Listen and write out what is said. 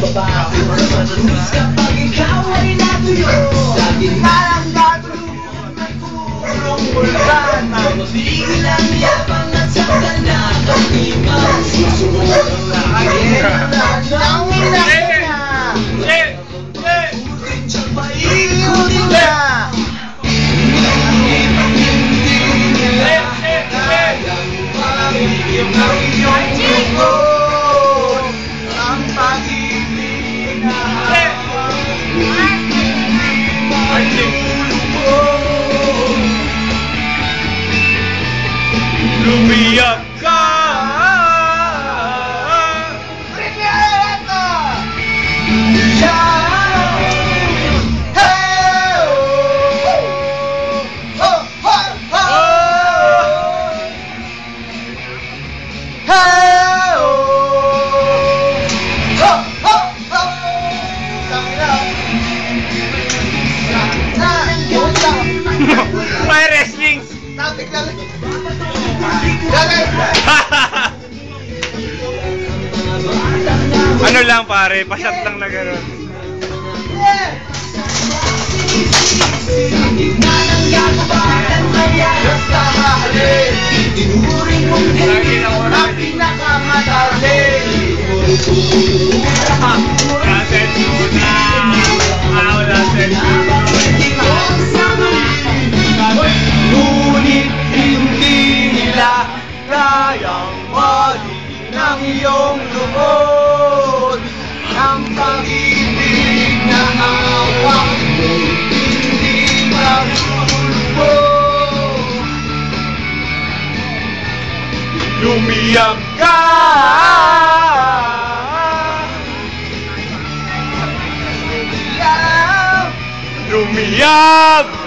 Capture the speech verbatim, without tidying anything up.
babae matamis kapag ikaw ay natuyo. Laging nalanggado purong bulkan. Mabigil ang yabang at saktan na kanimang susunod ang lagi. Ang inakit niya uling siyang maiuling na. Yung ang iyong lungkot, ang pag-ibig na lumiyak ka. May wrestling. Tapik lang. Ano lang pare, pasyat lang na gano'n. Tinuring mong ganyan ang pinakamadali. Nasen muna. Ah, wala sen. Ngunit hindi nila kayang maging ng iyong loob. Ang pag-ibig na hawak mo, hindi magulpo. Lumiyak ka. Lumiyak.